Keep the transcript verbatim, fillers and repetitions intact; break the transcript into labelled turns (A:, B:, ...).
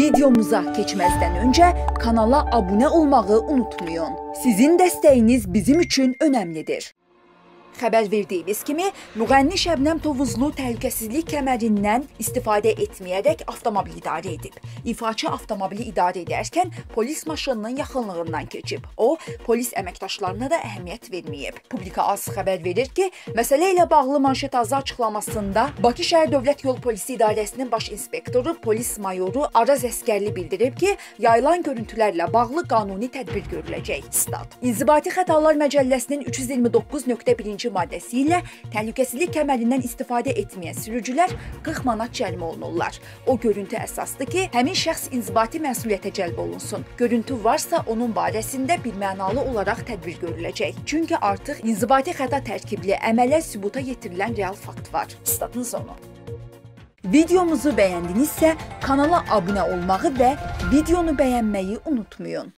A: Videomuza keçməzdən öncə kanala abunə olmağı unutmayın. Sizin dəstəyiniz bizim üçün önəmlidir. Xəbər verdiyimiz kimi, müğənni Şəbnəm Tovuzlu təhlükəsizlik kəmərindən istifadə etməyərək avtomobil idarə edib. İfaçı avtomobili idarə edərkən polis maşınının yaxınlığından keçib. O, polis əməkdaşlarına da əhəmiyyət verməyib. Publika az xəbər verir ki, məsələ ilə bağlı manşet azı açıqlamasında Bakı Şəhər Dövlət Yol Polisi İdarəsinin baş inspektoru, polis mayoru Araz Əskərli bildirib ki, yayılan görüntülərlə bağlı qanuni tədbir görüləcək. Stat. İnzibati Xətalar Məcəlləsinin üç yüz iyirmi doqquz nöqtə birinci maddəsi ilə təhlükəsizlik kəmərindən istifadə etməyən sürücülər qırx manat cərimə olunurlar. O görüntü əsasdır ki, həmin şəxs inzibati məsuliyyətə cəlb olunsun. Görüntü varsa, onun barəsində birmənalı olaraq tədbir görüləcək. Çünki artıq inzibati xəta tərkibli əmələ sübuta yetirilən real fakt var. Statın sonu. Videomuzu bəyəndinizsə, kanala abunə olmağı və videonu bəyənməyi unutmayın.